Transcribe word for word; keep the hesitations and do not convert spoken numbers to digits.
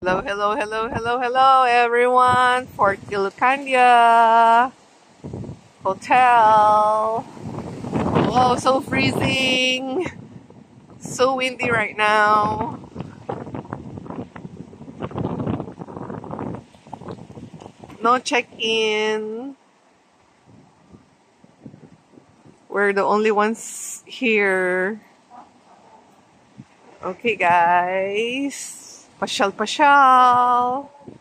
Hello, hello, hello, hello, hello, everyone. Fort Ilocandia Hotel. Oh, so freezing. So windy right now. No check-in. We're the only ones here. Okay, guys. Pasyal, pasyal.